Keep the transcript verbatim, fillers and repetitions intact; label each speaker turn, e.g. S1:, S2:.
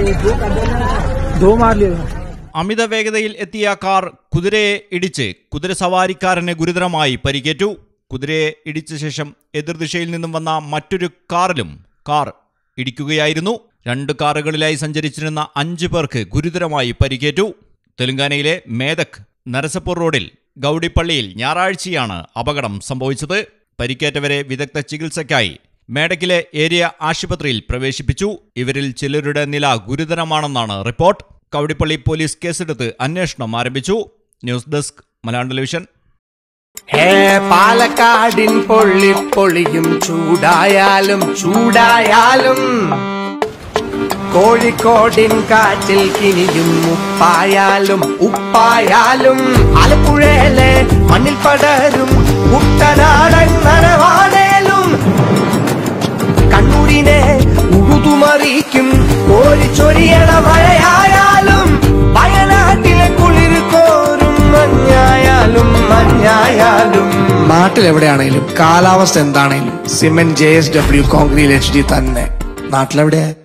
S1: അമിത വേഗതയിൽ എത്തിയ കാർ കുതിരയെ ഇടിച്ച് കുതിരസവാരിക്കാരന് ഗുരുതരമായി പരിക്കേറ്റു. കുതിരയെ ഇടിച്ച ശേഷം എതിർദിശയിൽ നിന്നും വന്ന മറ്റൊരു കാറിലും കാർ ഇടിക്കുകയായിരുന്നു. രണ്ട് കാറുകളിലായി സഞ്ചരിച്ചിരുന്ന അഞ്ചു പേർക്ക് ഗുരുതരമായി പരിക്കേറ്റു. തെലങ്കാനയിലെ മേദക് നരസപൂർ റോഡിൽ ഗൗഡിപ്പള്ളിയിൽ ഞായറാഴ്ചയാണ് അപകടം സംഭവിച്ചത്. പരിക്കേറ്റവരെ വിദഗ്ധ ചികിത്സയ്ക്കായി മേഡക്കിലെ ഏരിയ ആശുപത്രിയിൽ പ്രവേശിപ്പിച്ചു. ഇവരിൽ ചിലരുടെ നില ഗുരുതരമാണെന്നാണ് റിപ്പോർട്ട്. ഗൗഡിപ്പള്ളി പോലീസ് കേസെടുത്ത് അന്വേഷണം ആരംഭിച്ചു. News desk Malayalam television.
S2: Hey പാലക്കാടിൻ പൊള്ളി പൊളിയും ചൂടായാലും ചൂടായാലും കോഴിക്കോടിൻ കാറ്റിൽ കിനിയും ഉപ്പായാലും ഉപ്പായാലും ആലപ്പുഴയിലെ മണ്ണിൽ പടരും കുട്ടനാടൻ നനവാണേലും കണ്ണൂരിനെ ഉഴുതുമറിക്കും കോരിച്ചൊരിയണ മഴയായാലും വയനാട്ടിലെ കുളിർ കോരും മഞ്ഞായാലും മഞ്ഞായാലും നാട്ടിലെവിടെയാണെങ്കിലും കാലാവസ്ഥ എന്താണെങ്കിലും cement J S W concrete H D തന്നെ. നാട്ടിലെവിടെയാ?